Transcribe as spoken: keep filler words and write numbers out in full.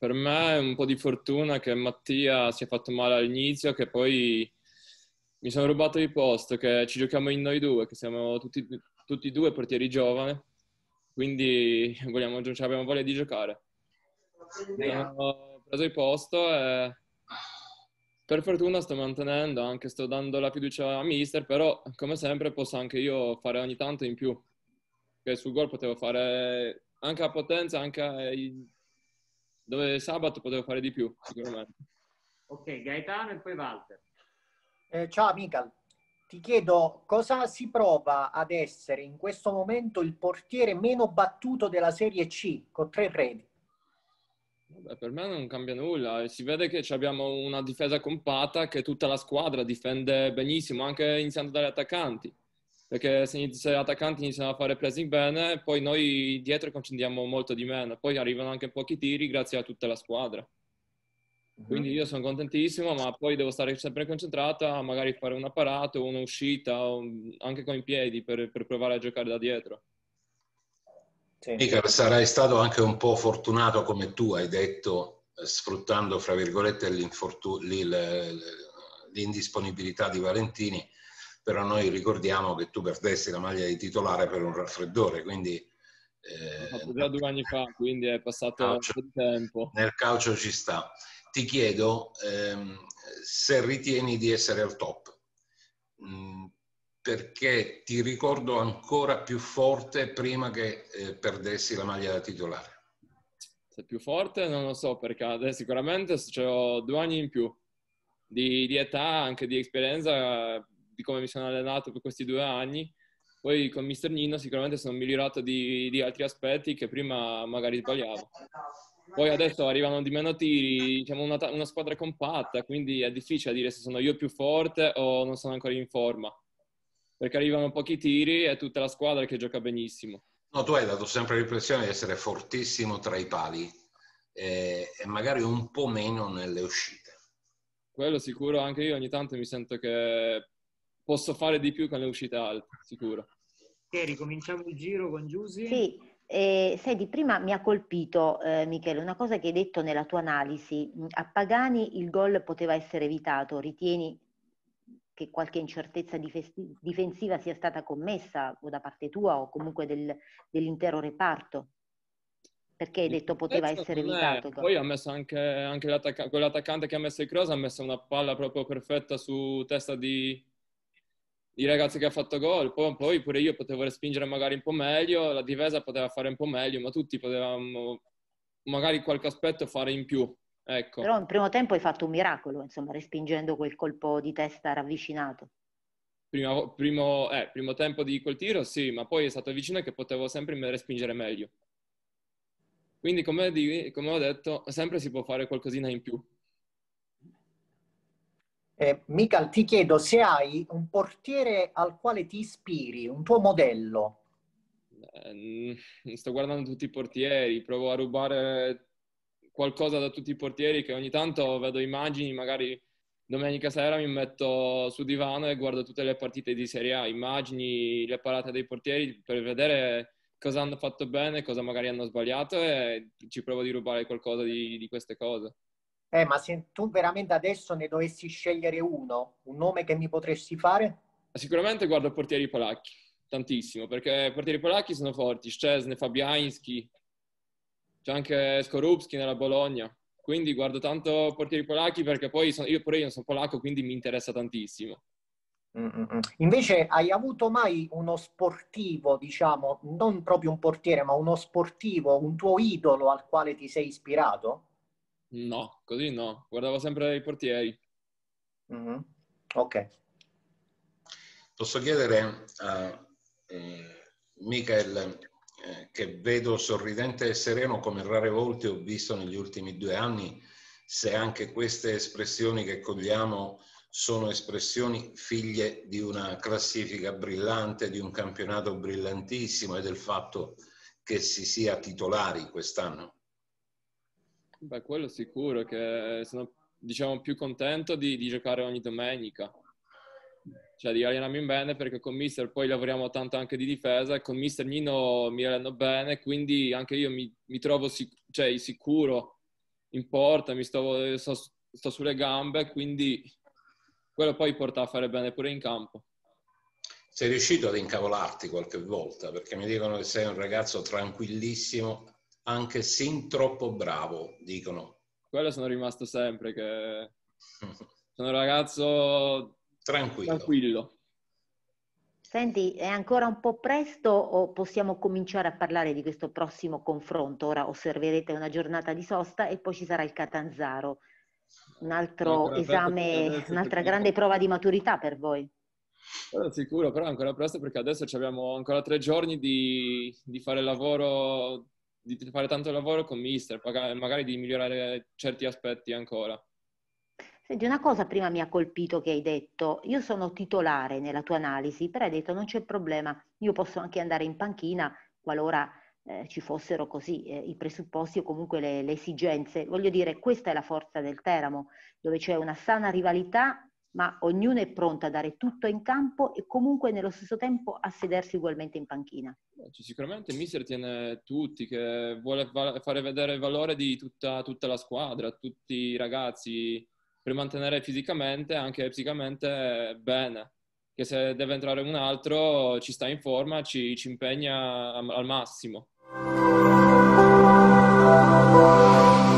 per me è un po' di fortuna che Mattia si è fatto male all'inizio, che poi mi sono rubato di posto, che ci giochiamo in noi due, che siamo tutti, tutti e due portieri giovani, quindi vogliamo, abbiamo voglia di giocare. Ho preso il posto e per fortuna sto mantenendo, anche sto dando la fiducia a mister, però come sempre posso anche io fare ogni tanto in più, che sul gol potevo fare anche a Potenza, anche ai- dove sabato potevo fare di più, sicuramente. Ok, Gaetano e poi Walter. Eh, ciao Michael, ti chiedo cosa si prova ad essere in questo momento il portiere meno battuto della Serie C, con tre reti. Vabbè, per me non cambia nulla, si vede che abbiamo una difesa compatta, che tutta la squadra difende benissimo, anche iniziando dagli attaccanti, perché se, inizi- se gli attaccanti iniziano a fare pressing bene, poi noi dietro concediamo molto di meno, poi arrivano anche pochi tiri grazie a tutta la squadra. Quindi io sono contentissimo, ma poi devo stare sempre concentrato a magari fare un apparato, un'uscita, un- anche con i piedi per, per provare a giocare da dietro. Sì. Michael, sarai stato anche un po' fortunato, come tu hai detto, sfruttando, fra virgolette, l'indisponibilità di Valentini, però noi ricordiamo che tu perdesti la maglia di titolare per un raffreddore, quindi... Eh, L'ho fatto già due anni fa, quindi è passato calcio, un po' di tempo. Nel calcio ci sta. Ti chiedo ehm, se ritieni di essere al top, mh, perché ti ricordo ancora più forte prima che eh, perdessi la maglia da titolare. Se più forte non lo so, perché sicuramente ho due anni in più di, di età, anche di esperienza, di come mi sono allenato per questi due anni. Poi con mister Nino sicuramente sono migliorato di, di altri aspetti che prima magari sbagliavo. Poi adesso arrivano di meno tiri, diciamo una, una squadra compatta, quindi è difficile dire se sono io più forte o non sono ancora in forma. Perché arrivano pochi tiri e tutta la squadra che gioca benissimo. No, tu hai dato sempre l'impressione di essere fortissimo tra i pali eh, e magari un po' meno nelle uscite. Quello sicuro, anche io ogni tanto mi sento che posso fare di più con le uscite alte, sicuro. Ok, ricominciamo il giro con Giusy. Sì, eh, senti, prima mi ha colpito, eh, Michele, una cosa che hai detto nella tua analisi. A Pagani il gol poteva essere evitato, ritieni che qualche incertezza difensiva sia stata commessa o da parte tua o comunque del, dell'intero reparto? Perché hai detto poteva essere evitato? Poi ha messo anche, anche l'attac- quell'attaccante che ha messo il cross, ha messo una palla proprio perfetta su testa di, di ragazzi che ha fatto gol. Poi, poi pure io potevo respingere magari un po' meglio, la difesa poteva fare un po' meglio, ma tutti potevamo magari qualche aspetto fare in più. Ecco. Però in primo tempo hai fatto un miracolo, insomma, respingendo quel colpo di testa ravvicinato. Primo, primo, eh, primo tempo di quel tiro, sì, ma poi è stato vicino che potevo sempre respingere meglio. Quindi, come, di, come ho detto, sempre si può fare qualcosina in più. Eh, Michael, ti chiedo se hai un portiere al quale ti ispiri, un tuo modello. Eh, sto guardando tutti i portieri, provo a rubare qualcosa da tutti i portieri, che ogni tanto vedo immagini, magari domenica sera mi metto su divano e guardo tutte le partite di Serie A, immagini, le parate dei portieri per vedere cosa hanno fatto bene, cosa magari hanno sbagliato e ci provo di rubare qualcosa di, di queste cose. Eh, ma se tu veramente adesso ne dovessi scegliere uno, un nome che mi potresti fare? Sicuramente guardo portieri polacchi, tantissimo, perché i portieri polacchi sono forti, Szczesny, Fabiański, c'è anche Skorupski nella Bologna, quindi guardo tanto portieri polacchi perché poi sono, io pure io non sono polacco, quindi mi interessa tantissimo. Mm-mm. Invece hai avuto mai uno sportivo, diciamo, non proprio un portiere, ma uno sportivo, un tuo idolo al quale ti sei ispirato? No, così no, guardavo sempre i portieri. Mm-hmm. Ok. Posso chiedere a eh, Michael, eh, che vedo sorridente e sereno come rare volte ho visto negli ultimi due anni, se anche queste espressioni che cogliamo sono espressioni figlie di una classifica brillante, di un campionato brillantissimo e del fatto che si sia titolari quest'anno? Beh, quello sicuro, che sono, diciamo, più contento di, di giocare ogni domenica. Cioè di allenarmi bene, perché con mister poi lavoriamo tanto anche di difesa e con mister Nino mi alleno bene, quindi anche io mi, mi trovo sic- cioè, sicuro in porta, mi sto, sto, sto sulle gambe, quindi quello poi porta a fare bene pure in campo. Sei riuscito ad incavolarti qualche volta? Perché mi dicono che sei un ragazzo tranquillissimo, anche sin troppo bravo, dicono. Quello sono rimasto sempre, che sono un ragazzo tranquillo. tranquillo. Senti, è ancora un po' presto o possiamo cominciare a parlare di questo prossimo confronto? Ora osserverete una giornata di sosta e poi ci sarà il Catanzaro, un altro esame, un'altra grande prova di maturità per voi. Quello sicuro, però è ancora presto perché adesso abbiamo ancora tre giorni di, di fare lavoro, di fare tanto lavoro con mister, magari di migliorare certi aspetti ancora. Senti, una cosa prima mi ha colpito che hai detto, io sono titolare nella tua analisi, però hai detto non c'è problema, io posso anche andare in panchina qualora eh, ci fossero così eh, i presupposti o comunque le, le esigenze. Voglio dire, questa è la forza del Teramo, dove c'è una sana rivalità, ma ognuno è pronto a dare tutto in campo e comunque nello stesso tempo a sedersi ugualmente in panchina. Sicuramente il mister tiene tutti, che vuole fare vedere il valore di tutta, tutta la squadra, tutti i ragazzi, per mantenere fisicamente e anche psicamente bene, che se deve entrare un altro ci sta in forma, ci, ci impegna al massimo.